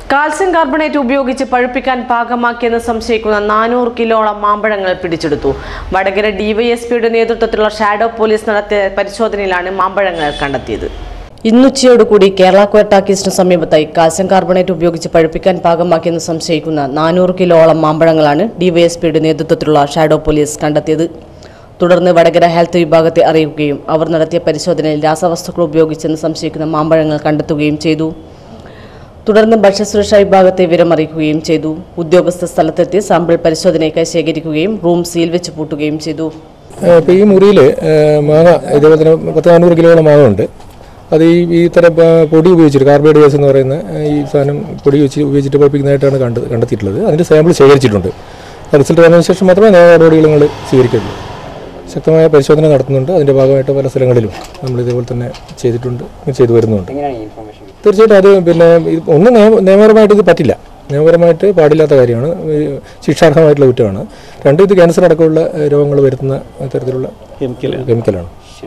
Calcium carbonate ഉപയോഗിച്ച് പഴുപ്പിക്കാൻ പാകമാക്കിയെന്ന് സംശയിക്കുന്ന 400 കിലോളം മാമ്പഴങ്ങൾ പിടിച്ചെടുത്തു. വടകര ഡിവൈഎസ്പിയുടെ നേതൃത്വത്തിലുള്ള ഷാഡോ പോലീസ് നടത്തിയ പരിശോധനയിലാണ് മാമ്പഴങ്ങൾ കണ്ടെത്തിയത്. ഇന്നുച്ചയോടുകൂടി കേരള കോട്ടാക്കീസിന് സമീപത്തായി കാൽസ്യം കാർബണേറ്റ് ഉപയോഗിച്ച് പഴുപ്പിക്കാൻ പാകമാക്കിയെന്ന് സംശയിക്കുന്ന 400 കിലോളം മാമ്പഴങ്ങളാണ് ഡിവൈഎസ്പിയുടെ നേതൃത്വത്തിലുള്ള ഷാഡോ പോലീസ് കണ്ടെത്തിയത്. തുടർന്ന് വടകര ഹെൽത്ത് വിഭാഗത്തെ അറിയിക്കുകയും അവർ നടത്തിയ പരിശോധനയിൽ രാസവസ്തുക്കൾ ഉപയോഗിച്ചെന്ന് സംശയിക്കുന്ന മാമ്പഴങ്ങൾ കണ്ടെത്തുകയും ചെയ്തു. തുടർന്ന് ഭക്ഷ്യസുരക്ഷാ വിഭാഗത്തെ വിവരമറിയിക്കുകയും ചെയ്തു. ഉദ്യോഗസ്ഥ സ്ഥലത്തെത്തി സാമ്പിൾ പരിശോധനയ്ക്കായി ശേഖരിക്കുകയും റൂം സീൽ വെച്ച് പൂട്ടുകയും ചെയ്തു. ഈ മുറിയിൽ മാങ്ങ ഇതേപോലെ തന്നെ 400 കിലോളം മാങ്ങ ഉണ്ട്. അത് ഈ തരം പൊടി ഉപയോഗിച്ചിട്ട് കാർബൈഡ് ഗ്യാസ് എന്ന് പറയുന്ന ഈ സാധനം പൊടി ഉപയോഗിച്ചിട്ട് പഴുപ്പിക്കുന്നതായിട്ടാണ് കണ്ടെത്തിയിട്ടുള്ളത്. അതിൻ്റെ സാമ്പിൾ ശേഖരിച്ചിട്ടുണ്ട്. റിസൾട്ട് വന്നതിന് ശേഷം മാത്രമേ നടപടികൾ നമ്മൾ സ്വീകരിക്കുള്ളൂ. ശക്തമായ പരിശോധന നടത്തുന്നുണ്ട്. അതിൻ്റെ ഭാഗമായിട്ട് പല സ്ഥലങ്ങളിലും നമ്മൾ ഇതേപോലെ തന്നെ ചെയ്തു വരുന്നുണ്ട്. തീർച്ചയായിട്ടും അത് ഒന്ന് നിയമപരമായിട്ട് ഇത് പറ്റില്ല, നിയമപരമായിട്ട് പാടില്ലാത്ത കാര്യമാണ്, ശിക്ഷാർഹമായിട്ടുള്ള കുറ്റമാണ്. രണ്ട്, ഇത് ക്യാൻസർ അടക്കമുള്ള രോഗങ്ങൾ വരുത്തുന്ന തരത്തിലുള്ള കെമിക്കലാണ്.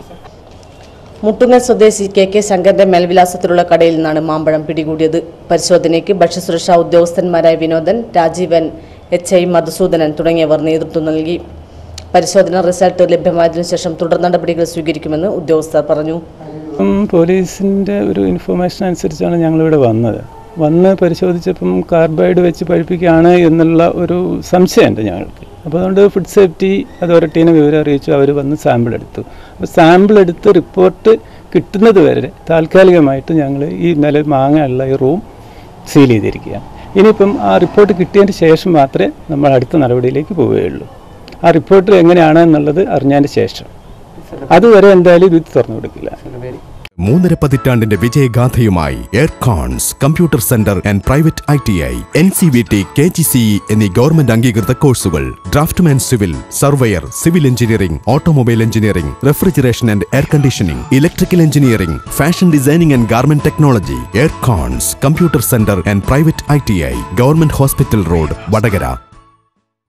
മുട്ടുങ്ങൽ സ്വദേശി കെ ശങ്കറിന്റെ മേൽവിലാസത്തിലുള്ള കടയിൽ നിന്നാണ് മാമ്പഴം പിടികൂടിയത്. പരിശോധനയ്ക്ക് ഭക്ഷ്യസുരക്ഷാ ഉദ്യോഗസ്ഥന്മാരായ വിനോദൻ, രാജീവൻ, HI മധുസൂദനൻ തുടങ്ങിയവർ നേതൃത്വം നൽകി. പരിശോധന റിസൾട്ട് ലഭ്യമായതിനു ശേഷം തുടർ നടപടികൾ സ്വീകരിക്കുമെന്ന് ഉദ്യോഗസ്ഥർ പറഞ്ഞു. പോലീസിൻ്റെ ഒരു ഇൻഫർമേഷൻ അനുസരിച്ചാണ് ഞങ്ങളിവിടെ വന്ന് പരിശോധിച്ചപ്പം കാർബൈഡ് വെച്ച് പഴുപ്പിക്കുകയാണ് എന്നുള്ള ഒരു സംശയമുണ്ട് ഞങ്ങൾക്ക്. അപ്പോൾ അതുകൊണ്ട് ഫുഡ് സേഫ്റ്റി അതോറിറ്റീനെ വിവരം അറിയിച്ചു. അവർ വന്ന് സാമ്പിൾ എടുത്തു. അപ്പോൾ സാമ്പിൾ എടുത്ത് റിപ്പോർട്ട് കിട്ടുന്നത് വരെ താൽക്കാലികമായിട്ട് ഞങ്ങൾ ഈ മാങ്ങ ഉള്ള ഈ റൂം സീൽ ചെയ്തിരിക്കുകയാണ്. ഇനിയിപ്പം ആ റിപ്പോർട്ട് കിട്ടിയതിന് ശേഷം മാത്രമേ നമ്മൾ അടുത്ത നടപടിയിലേക്ക് പോവുകയുള്ളൂ. ആ റിപ്പോർട്ട് എങ്ങനെയാണ് എന്നുള്ളത് അറിഞ്ഞതിന് ശേഷം അതുവരെ എന്തായാലും ഇത് തുറന്നു കൊടുക്കില്ല. 3.5 പതിറ്റാണ്ടിന്റെ വിജയഗാഥയുമായി Aircons computer centre and private ITI, NCVT, KGCE എന്നീ ഗവൺമെന്റ് അംഗീകൃത കോഴ്സുകൾ, draftsman civil, surveyor, civil engineering, automobile engineering, refrigeration and air conditioning, electrical engineering, fashion designing and garment technology. Aircons computer centre and private ITI, government hospital road, Vadakara.